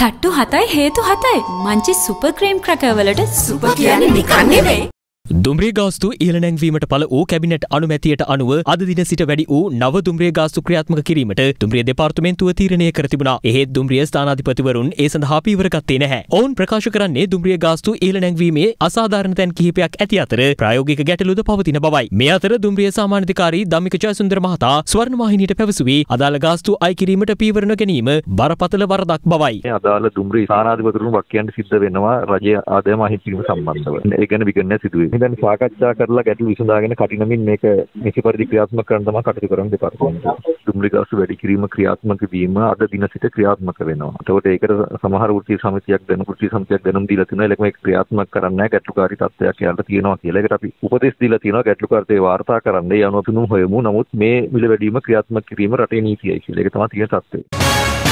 තට්ටු 7යි හේතු 7යි. මංචි සුපර් ක්‍රීම් ක්‍රැකර් වලට සුපර් කියන්නේ නිකන් නෙවෙයි. දුම්රිය ගාස්තු ඉහළ නැංවීමට පළ වූ කැබිනට් අනුමැතියට අනුව අද දින සිට වැඩි වූ නව දුම්රිය ගාස්තු ක්‍රියාත්මක කිරීමට දුම්රිය දෙපාර්තමේන්තුව තීරණය කර තිබුණා. එහෙත් දුම්රිය ස්ථානාධිපතිවරුන් ඒ සඳහා පියවර ගත්තේ නැහැ. ඔවුන් ප්‍රකාශ කරන්නේ දුම්රිය ගාස්තු ඉහළ නැංවීමේ අසාධාරණ තැන් කිහිපයක් ඇති අතර ප්‍රායෝගික ගැටලුද පවතින බවයි. මේ අතර දුම්රිය සාමාන්‍යාධිකාරී ධම්මික ජයසුන්දර මහතා ස්වර්ණවාහිනියට පැවසුවේ අදාළ ගාස්තු අය කිරීමට පියවර නොගැනීම බරපතල වරදක් බවයි. අදාළ දුම්රිය ස්ථානාධිපතිවරුන් වක්කියන්ට සිද්ධ වෙනවා රජයේ ආදායම අහිමි කිරීම සම්බන්ධව. ඒ ගැන විගණනය සිදුවේ. දැන් සාකච්ඡා කරලා ගැටළු විසඳාගෙන කටිනමින් මේක නිසි පරිදි ක්‍රියාත්මක කරන්න තමයි කටයුතු කරන දෙපාර්තමේන්තුව. දුම්රිය ගාස්තු වැඩි කිරීම ක්‍රියාත්මක වීම අද දින සිට ක්‍රියාත්මක වෙනවා. ඒකට ඒකට සමහර වෘත්තීය සමිතියක් දැනුම් දීලා තිනවා. ඒක මේක ක්‍රියාත්මක කරන්නේ නැහැ ගැටලුකාරී තත්ත්වයක් යාලට තියෙනවා කියලා. ඒකට අපි උපදෙස් දීලා තියෙනවා ගැටලුකාරීත්වය වාර්තා කරන්න. ඒ අනුව තුනුම් හොයමු. නමුත් මේ මිල වැඩිම ක්‍රියාත්මක කිරීම රටේ නීතියයි කියලා. ඒක තමයි තියෙන තත්ත්වය.